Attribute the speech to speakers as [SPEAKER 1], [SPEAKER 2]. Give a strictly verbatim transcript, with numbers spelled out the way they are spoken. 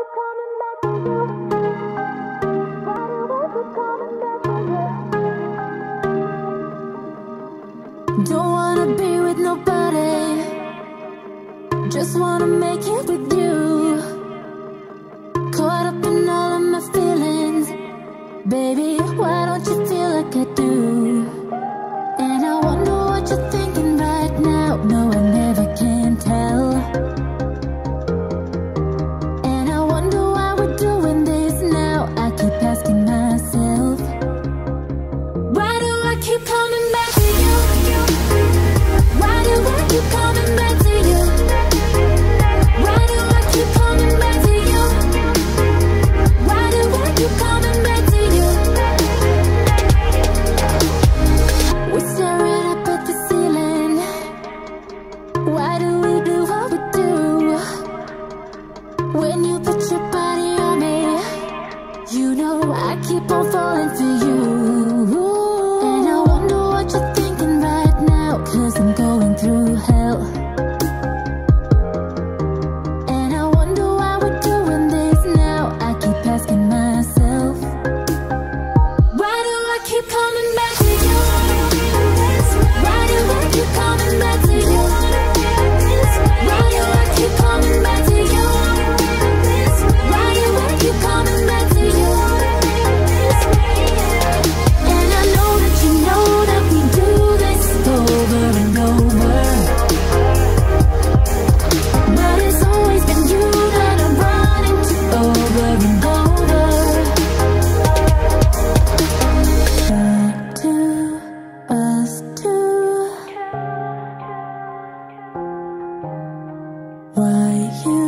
[SPEAKER 1] Don't wanna be with nobody, just wanna make it with you. Caught up in all of my feelings, baby, why don't you feel like I do? And I wonder what you're thinking right now. No, I never can tell. And I wonder why we're doing this now. I keep asking myself, why do I keep coming back to you? Why do I keep coming back to you? Why do I keep coming back to you? Why do I keep coming back to you? We're staring up at the ceiling. Why do we do what we do? When you put your body on me, you know I keep on falling for you. And I wonder what you're thinking right now, 'cause I'm going through hell. And I wonder why we're doing this now. I keep asking myself, why do I keep coming back to you? Why do I keep coming back to you? Why do I keep coming back to you? Why do I keep coming back to you? And I know that you know that we do this over and over, but it's always been you that I'm running to over and over. Back to us two. Why you